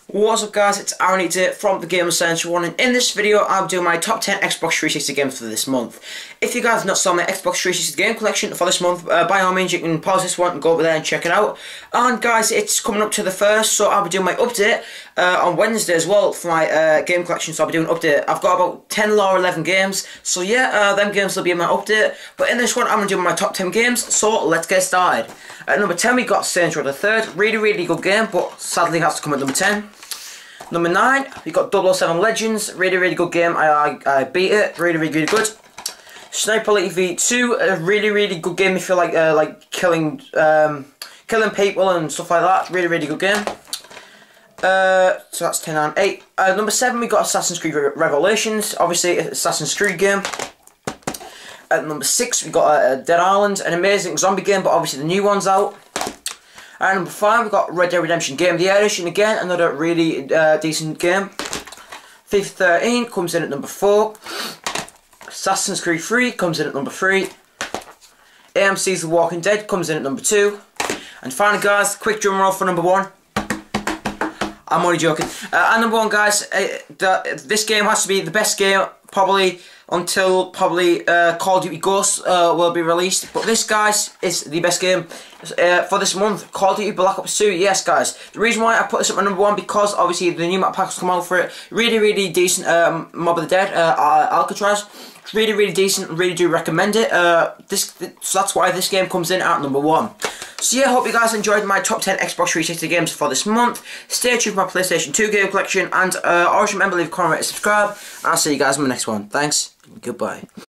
What's up guys, it's Aaron Eater from the Gamer Central 1, and in this video I'll do my top 10 Xbox 360 games for this month. If you guys have not saw my Xbox 360 game collection for this month, by all means you can pause this one and go over there and check it out. And guys, it's coming up to the 1st, so I'll be doing my update on Wednesday as well for my game collection, so I'll be doing an update. I've got about 10 or 11 games, so yeah, them games will be in my update. But in this one I'm going to do my top 10 games, so let's get started. At number 10 we got Saints Row the 3rd, really good game, but sadly has to come at number 10. Number 9, we got 007 Legends, really good game. I beat it, really good. Sniper Elite V2, a really good game if you like killing people and stuff like that. Really good game. So that's 10 and 8. Number 7, we got Assassin's Creed Revelations, obviously an Assassin's Creed game. At number 6, we got Dead Island, an amazing zombie game, but obviously the new one's out. And number 5, we've got Red Dead Redemption Game of the Year Edition, again, another really decent game. FIFA 13 comes in at number 4. Assassin's Creed 3 comes in at number 3. AMC's The Walking Dead comes in at number 2. And finally guys, quick drum roll for number 1. I'm only joking. And number 1 guys, this game has to be the best game, probably until Call of Duty Ghosts will be released. But this guys is the best game for this month. Call of Duty Black Ops 2, yes guys. The reason why I put this up at number 1, because obviously the new map packs come out for it. Really decent. Mob of the Dead, Alcatraz. Really decent, really do recommend it. So that's why this game comes in at number 1. So yeah, hope you guys enjoyed my top 10 Xbox 360 games for this month. Stay tuned for my PlayStation 2 game collection, and always remember, leave a comment and subscribe, and I'll see you guys in the next one. Thanks, goodbye.